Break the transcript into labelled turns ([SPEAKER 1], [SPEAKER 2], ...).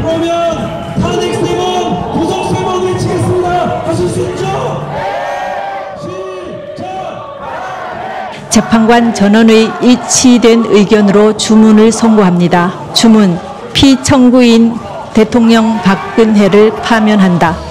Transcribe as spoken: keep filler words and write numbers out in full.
[SPEAKER 1] 그러면 탄핵 세 번, 구속 세 번 외치겠습니다. 하실 수 있죠?
[SPEAKER 2] 재판관 전원의 일치된 의견으로 주문을 선고합니다. 주문, 피청구인 대통령 박근혜를 파면한다.